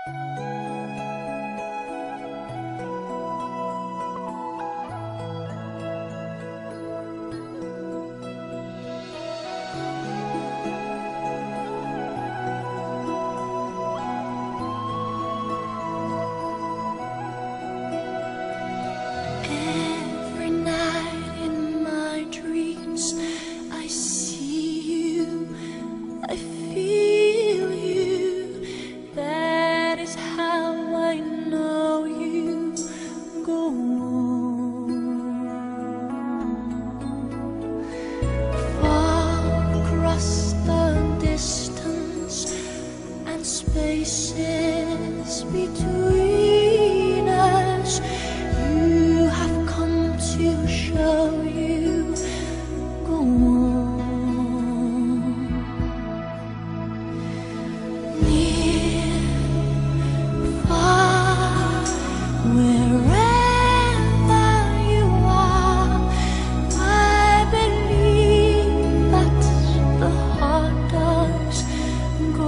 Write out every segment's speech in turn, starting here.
Every night in my dreams, I see you, I feel you. That is how I know you. Go on. Far across the distance and spaces between us, you have come to show you. Go on. Near, far, wherever you are, I believe that the heart does. Go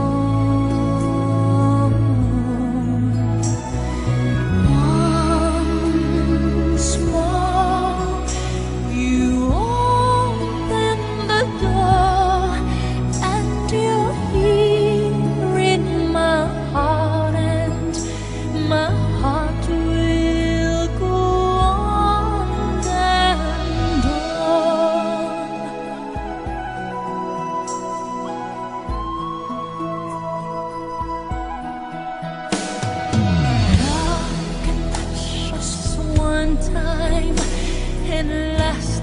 on. Once more, you open the door, and you're here in my heart, and my heart will go on and on. Love can touch us one time and last